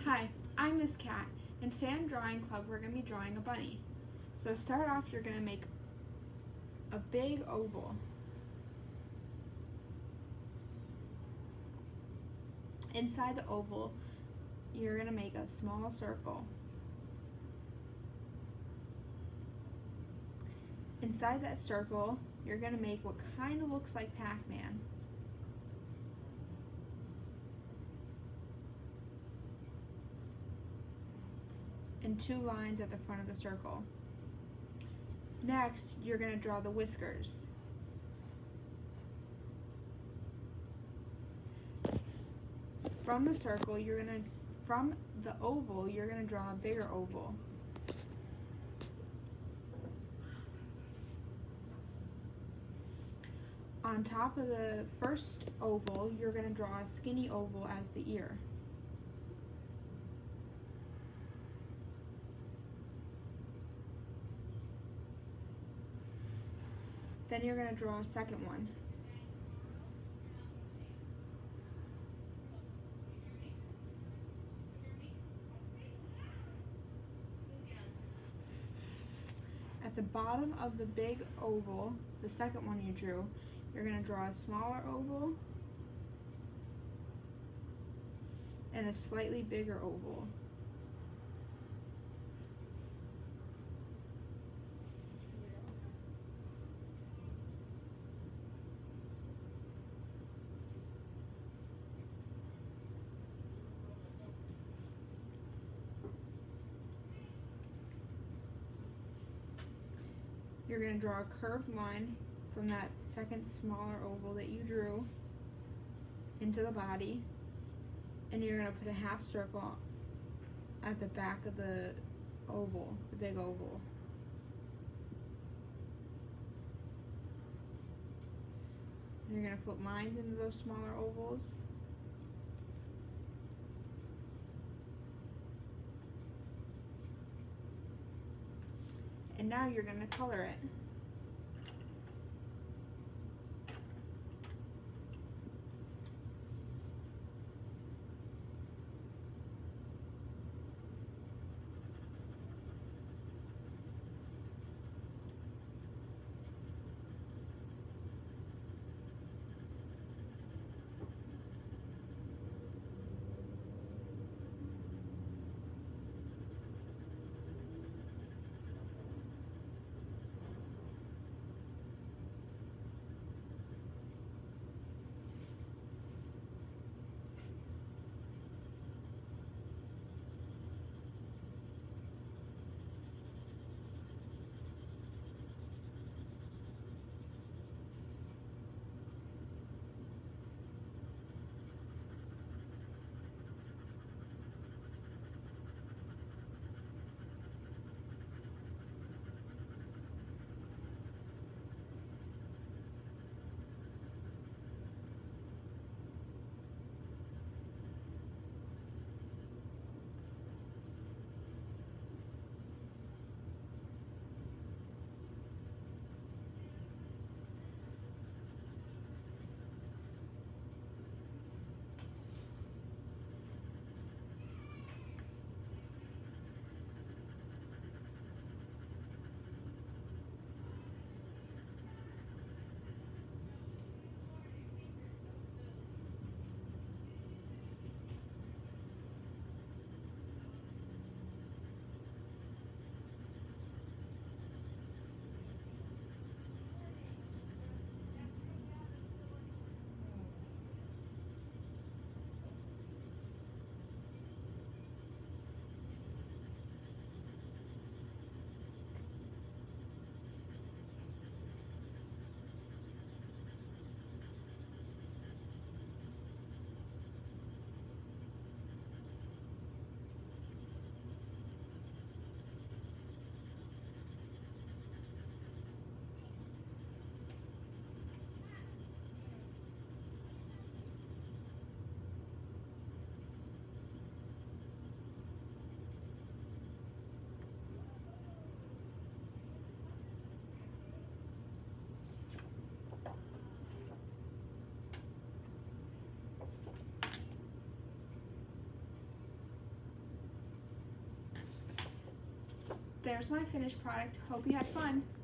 Hi, I'm Miss Cat, and today in Drawing Club we're going to be drawing a bunny. So to start off, you're going to make a big oval. Inside the oval, you're going to make a small circle. Inside that circle, you're going to make what kind of looks like Pac-Man. And 2 lines at the front of the circle. Next, you're going to draw the whiskers. From the circle, from the oval, you're going to draw a bigger oval. On top of the first oval, you're going to draw a skinny oval as the ear. Then you're going to draw a second one. At the bottom of the big oval, the second one you drew, you're going to draw a smaller oval and a slightly bigger oval. You're going to draw a curved line from that second smaller oval that you drew into the body, and you're going to put a half circle at the back of the oval, the big oval. And you're going to put lines into those smaller ovals. And now you're going to color it. there's my finished product. Hope you had fun.